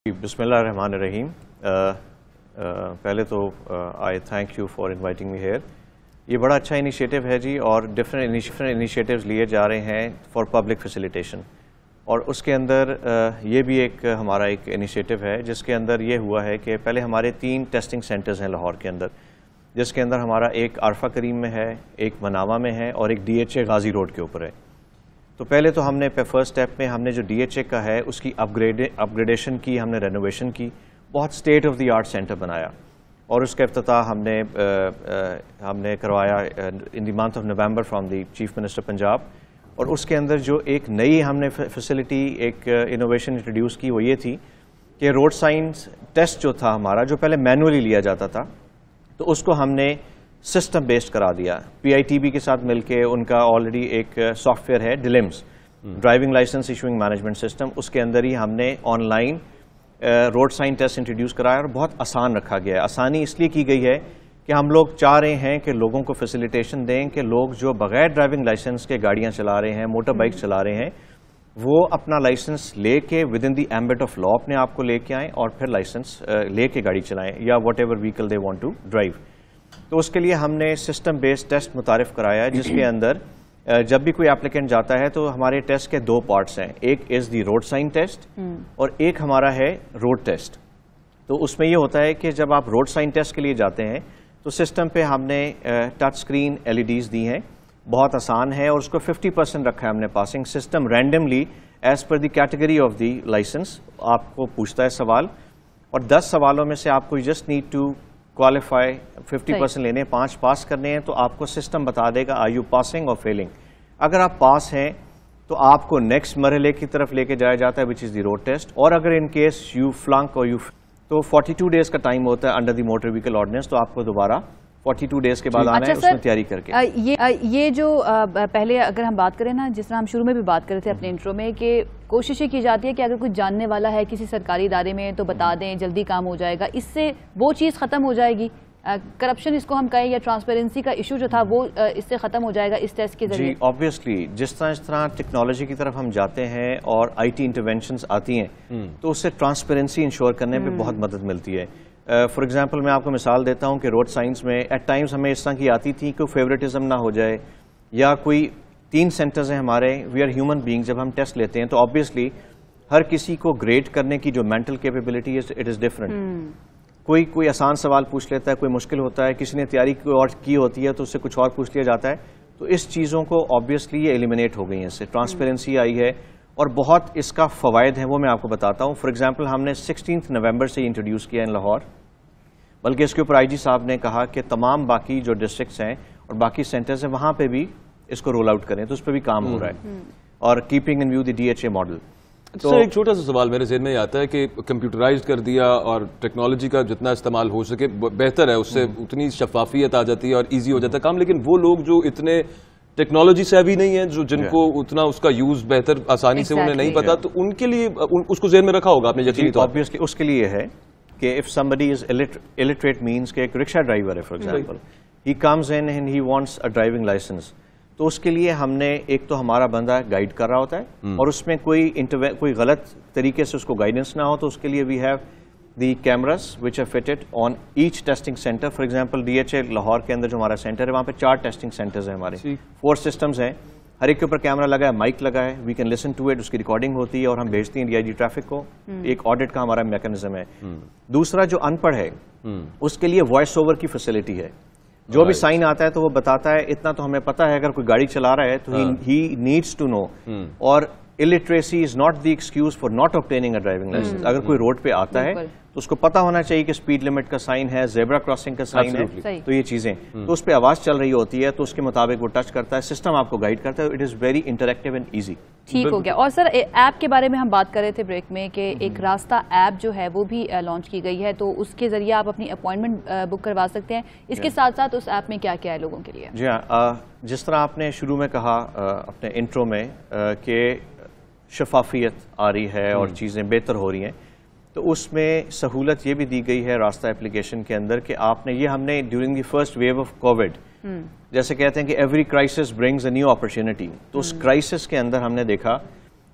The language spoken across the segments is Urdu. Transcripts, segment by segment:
بسم اللہ الرحمن الرحیم. پہلے تو I thank you for inviting me here. یہ بڑا اچھا انیشیٹو ہے جی, اور ڈفرینٹ انیشیٹوز لیے جا رہے ہیں فار پبلک فیسیلیٹیشن, اور اس کے اندر یہ بھی ایک ہمارا ایک انیشیٹو ہے جس کے اندر یہ ہوا ہے کہ پہلے ہمارے 3 ٹیسٹنگ سینٹرز ہیں لاہور کے اندر, جس کے اندر ہمارا ایک عارفہ کریم میں ہے, ایک مناوا میں ہے, اور ایک DHA غازی روڈ کے اوپر ہے. تو پہلے تو ہم نے فرسٹ اسٹیپ میں ہم نے جو DHA کا ہے اس کی اپگریڈیشن کی, ہم نے رینوویشن کی, بہت state of the art centre بنایا, اور اس کا افتتاح ہم نے کروایا in the month of November from the chief minister Punjab. اور اس کے اندر جو ایک نئی ہم نے فیسلٹی ایک انوویشن انٹروڈیوس کی وہ یہ تھی کہ روڈ سائنس ٹیسٹ جو تھا ہمارا, جو پہلے مینولی لیا جاتا تھا, تو اس کو ہم نے سسٹم بیسڈ کرا دیا. PITB کے ساتھ مل کے ان کا آلریڈی ایک سافٹ ویئر ہے DLIMS, driving licence issuing management system, اس کے اندر ہی ہم نے online road sign test introduce کرایا, اور بہت آسان رکھا گیا ہے. آسانی اس لیے کی گئی ہے کہ ہم لوگ چاہ رہے ہیں کہ لوگوں کو فیسیلیٹیشن دیں کہ لوگ جو بغیر ڈرائیونگ لائسنس کے گاڑیاں چلا رہے ہیں, موٹر بائک چلا رہے ہیں, وہ اپنا لائسنس لے کے within the ambit of law اپنے آپ کو لے کے آئیں, اور پھر لائسنس لے کے گاڑی چلائیں, یا whatever vehicle they want to drive. تو اس کے لیے ہم نے سسٹم بیسڈ ٹیسٹ متعارف کرایا ہے, جس کے اندر جب بھی کوئی اپلیکینٹ جاتا ہے تو ہمارے ٹیسٹ کے 2 پارٹس ہیں. ایک is the road sign test, اور ایک ہمارا ہے روڈ ٹیسٹ. تو اس میں یہ ہوتا ہے کہ جب آپ روڈ سائن ٹیسٹ کے لیے جاتے ہیں تو سسٹم پہ ہم نے ٹچ اسکرین LEDs دی ہیں, بہت آسان ہے, اور اس کو 50% رکھا ہے ہم نے passing. System randomly as per the category of the licence آپ کو پوچھتا ہے سوال, اور 10 سوالوں میں سے آپ کو جسٹ نیڈ ٹو کوالیفائی 50% لینے, 5 پاس کرنے ہیں, تو آپ کو سسٹم بتا دے گا آر یو پاسنگ اور فیلنگ. اگر آپ پاس ہیں تو آپ کو نیکسٹ مرحلے کی طرف لے کے جایا جاتا ہے وچ از دی روڈ ٹیسٹ, اور اگر ان کیس یو فلنک اور یو تو 42 ڈیز کا ٹائم ہوتا ہے under the motor vehicle ordinance, تو آپ کو دوبارہ 42 ڈیز کے بعد آنا ہے اس میں تیاری کر کے. یہ جو پہلے اگر ہم بات کریں نا, جس طرح ہم شروع میں بھی بات کر رہے تھے اپنے انٹرو میں, کہ کوششیں کی جاتی ہے کہ اگر کوئی جاننے والا ہے کسی سرکاری ادارے میں تو بتا دیں, جلدی کام ہو جائے گا, اس سے وہ چیز ختم ہو جائے گی. کرپشن اس کو ہم کہیں, یا ٹرانسپیرنسی کا ایشو جو تھا وہ اس سے ختم ہو جائے گا اس ٹیسٹ کے ذریعے. جی آبویسلی جس طرح ٹیکنالوجی کی طرف ہم جاتے ہیں اور IT انٹرونشنز آتی ہیں تو اس سے ٹرانسپیرنسی انشور کرنے میں بہت مدد ملتی ہے. فار ایگزامپل میں آپ کو مثال دیتا ہوں کہ روڈ سائنس میں ایٹ ٹائمز ہمیں اس طرح کی آتی تھی کہ فیوریٹزم نہ ہو جائے, یا کوئی 3 سینٹرز ہیں ہمارے, وی آر ہیومن بینگ, جب ہم ٹیسٹ لیتے ہیں تو آبویسلی ہر کسی کو گریڈ کرنے کی جو مینٹل کیپیبلٹی ہے اٹ از ڈفرینٹ. کوئی آسان سوال پوچھ لیتا ہے, کوئی مشکل ہوتا ہے, کسی نے تیاری اور کی ہوتی ہے تو اس سے کچھ اور پوچھ لیا جاتا ہے. تو اس چیزوں کو آبویسلی یہ ایلیمینیٹ ہو گئی ہیں, اس سے ٹرانسپیرنسی آئی ہے, اور بہت اس کا فوائد ہیں وہ میں آپ کو بتاتا ہوں. فار ایگزامپل ہم نے 16 نومبر سے انٹروڈیوس کیا ان لاہور, بلکہ اس کے اوپر IG صاحب نے کہا کہ تمام باقی جو ڈسٹرکٹس ہیں اور باقی سینٹرز ہیں وہاں پہ بھی اس کو رول آؤٹ کریں, تو اس پہ بھی کام ہو رہا ہے, اور keeping in view the DHA model. تو ایک چھوٹا سا سوال میرے ذہن میں یہ آتا ہے کہ کمپیوٹرائز کر دیا اور ٹیکنالوجی کا جتنا استعمال ہو سکے بہتر ہے, اس سے اتنی شفافیت آ جاتی ہے اور ایزی ہو جاتا ہے کام. لیکن وہ لوگ جو اتنے ٹیکنالوجی سے ابھی نہیں ہیں, جن کو اتنا اس کا یوز بہتر آسانی سے انہیں نہیں پتا, تو ان کے لیے اس کو ذہن میں رکھا ہوگا آپ نے یقینی طور پر. obviously اس کے لیے ہے کہ if somebody is illiterate means کہ ایک رکشہ ڈرائیور ہے for example, he comes in and he wants a driving license, تو اس کے لیے ہم نے ایک تو ہمارا بندہ گائیڈ کر رہا ہوتا ہے, اور اس میں کوئی غلط طریقے سے اس کو گائیڈنس نہ ہو, تو اس کے لیے we have the cameras which are fitted on each testing centre. For example DHA Lahore کے اندر جو ہمارا سینٹر ہے وہاں پہ 4 ٹیسٹنگ سینٹرز ہیں ہمارے, 4 سسٹمز ہیں, ہر ایک کے اوپر کیمرہ لگا ہے, مائک لگا ہے, we can listen to it, اس کی ریکارڈنگ ہوتی ہے اور ہم بھیجتے ہیں DIG ٹریفک کو. ایک آڈٹ کا ہمارا میکانزم ہے. دوسرا جو ان پڑھ ہے اس کے لیے وائس اوور کی فیسلٹی ہے, جو بھی سائن آتا ہے تو وہ بتاتا ہے, اتنا تو ہمیں پتا ہے اگر کوئی گاڑی چلا رہا ہے تو ہی نیڈس ٹو نو. اور illiteracy is not the excuse for not obtaining a driving license. اگر کوئی روڈ پہ آتا ہے تو اس کو پتا ہونا چاہیے کہ سپیڈ لمٹ کا سائن ہے, زیبرا کراسنگ کا سائن ہے, تو یہ چیزیں, تو اس پہ آواز چل رہی ہوتی ہے تو اس کے مطابق وہ ٹچ کرتا ہے, سسٹم آپ کو گائیڈ کرتا ہے. It is very interactive and easy. ٹھیک ہو گیا. اور سر ایپ کے بارے میں ہم بات کر رہے تھے بریک میں کہ ایک راستہ ایپ جو ہے وہ بھی لانچ کی گئی ہے, تو اس کے ذریعے آپ اپنی اپوائنٹمنٹ بک کروا سکتے ہیں. اس کے ساتھ ساتھ اس ایپ میں کیا کیا ہے لوگوں کے لیے؟ جی ہاں, جس طرح آپ نے شروع میں کہا اپنے انٹرو میں کہ شفافیت آ رہی ہے اور چیزیں بہتر ہو رہی ہیں, تو اس میں سہولت یہ بھی دی گئی ہے راستہ اپلیکیشن کے اندر کہ آپ نے یہ ہم نے during the first wave of Covid, جیسے کہتے ہیں کہ every crisis brings a new opportunity, تو اس کرائسس کے اندر ہم نے دیکھا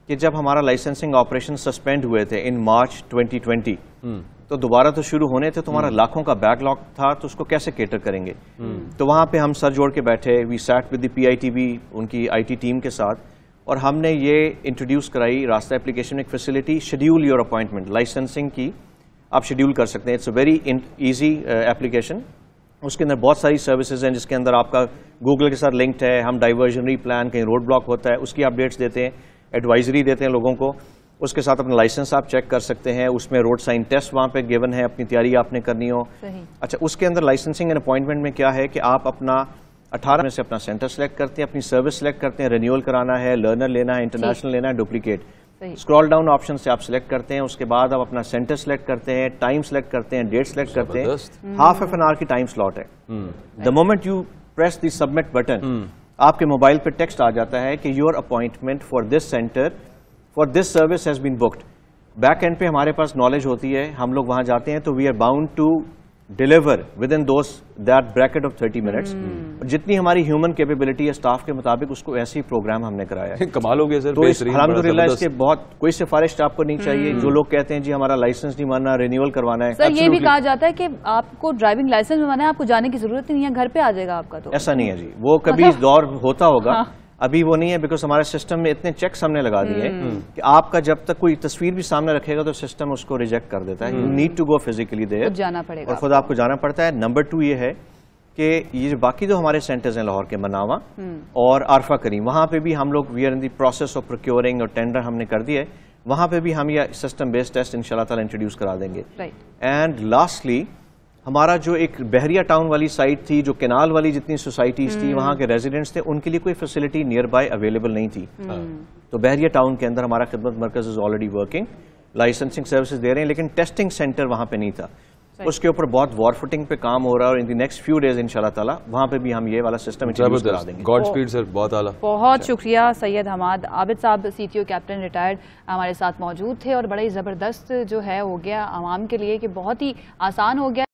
کہ جب ہمارا لائسنسنگ آپریشن سسپینڈ ہوئے تھے ان مارچ 2020 تو دوبارہ تو شروع ہونے تھے، تمہارا لاکھوں کا بیک لاگ تھا، تو اس کو کیسے کیٹر کریں گے؟ تو وہاں پہ ہم سر جوڑ کے بیٹھے، we sat with the PITB ان کی IT ٹیم کے ساتھ، اور ہم نے یہ انٹروڈیوس کرائی راستہ اپلیکیشن ایک facility, schedule your appointment, licensing کی آپ شیڈیول کر سکتے ہیں. It's a very easy application. اس کے اندر بہت ساری سروسز ہیں جس کے اندر آپ کا گوگل کے ساتھ لنکڈ ہے. ہم ڈائیورژنری پلان، کہیں روڈ بلاک ہوتا ہے اس کی اپڈیٹس دیتے ہیں، ایڈوائزری دیتے ہیں لوگوں کو. اس کے ساتھ اپنا لائسنس آپ چیک کر سکتے ہیں. اس میں روڈ سائن ٹیسٹ وہاں پہ گیون ہے، اپنی تیاری آپ نے کرنی ہو. اچھا، اس کے اندر لائسنسنگ اینڈ اپوائنٹمنٹ میں کیا ہے کہ آپ اپنا 18 میں سے اپنا سینٹر سلیکٹ کرتے ہیں، اپنی سروس سلیکٹ کرتے ہیں، رینیول کرانا ہے، لرنر لینا ہے، انٹرنیشنل لینا ہے، ڈپلیکیٹ. اسکرال ڈاؤن آپشن سے آپ سلیکٹ کرتے ہیں. اس کے بعد آپ اپنا سینٹر سلیکٹ کرتے ہیں، ٹائم سلیکٹ کرتے ہیں، ڈیٹ سلیکٹ کرتے ہیں. ہاف این آور کی ٹائم سلاٹ ہے. The moment you press the submit button, آپ کے موبائل پہ ٹیکسٹ آ جاتا ہے کہ your appointment for this centre for this service has been booked. Back end پہ ہمارے پاس نالج ہوتی ہے، ہم لوگ وہاں جاتے ہیں تو we are bound to deliver within that bracket of 30 minutes. جتنی ہماری ہیومن کیپیبلٹی ہے اسٹاف کے مطابق، اس کو ایسے ہی پروگرام ہم نے کرایا ہے. کمال ہو گیا سر. تو الحمدللہ اس کے بہت کوئی سفارش آپ کو نہیں چاہیے. جو لوگ کہتے ہیں جی ہمارا لائسنس نہیں ماننا، رینیول کروانا ہے، سر یہ بھی کہا جاتا ہے کہ آپ کو ڈرائیونگ لائسنس بنوانا ہے، آپ کو جانے کی ضرورت نہیں ہے، گھر پہ آ جائے گا آپ کا. تو ایسا نہیں ہے جی، وہ کبھی دور ہوتا ہوگا، ابھی وہ نہیں ہے. بیکاز ہمارے سسٹم میں اتنے چیکس ہم نے لگا دیے کہ آپ کا جب تک کوئی تصویر بھی سامنے رکھے گا تو سسٹم اس کو ریجیکٹ کر دیتا ہے. You need to go physically there, جانا پڑے گا اور خود آپ کو جانا پڑتا ہے. نمبر 2 یہ ہے کہ یہ جو باقی جو ہمارے سینٹرز ہیں لاہور کے، مناوا اور عارفہ کریم، وہاں پہ بھی ہم لوگ we are in the process of procuring, اور ٹینڈر ہم نے کر دیا ہے. وہاں پہ بھی ہم یہ سسٹم بیسڈ ٹیسٹ ان شاء اللہ تعالیٰ انٹروڈیوس کرا دیں گے. اینڈ لاسٹلی ہمارا جو ایک بحریہ ٹاؤن والی سائٹ تھی، جو کینال والی جتنی سوسائٹیز تھی، وہاں کے ریزیڈنٹس تھے، ان کے لیے کوئی فیسلٹی نیئر بائی اویلیبل نہیں تھی. تو بحریہ ٹاؤن کے اندر ہمارا خدمت مرکز is already working, licensing services دے رہے ہیں، لیکن ٹیسٹنگ سینٹر وہاں پہ نہیں تھا. اس کے اوپر بہت وار فوٹنگ پہ کام ہو رہا ہے، اور in the next few days انشاءاللہ تعالیٰ وہاں پہ بھی ہم یہ والا سسٹم انٹروڈیوس کرا دیں گے. Godspeed sir. بہت اعلیٰ. بہت شکریہ سید حماد عابد صاحب، CTO کیپٹن ریٹائرڈ ہمارے ساتھ موجود تھے، اور بڑا ہی زبردست جو ہے ہو گیا عوام کے لیے کہ بہت ہی آسان ہو گیا.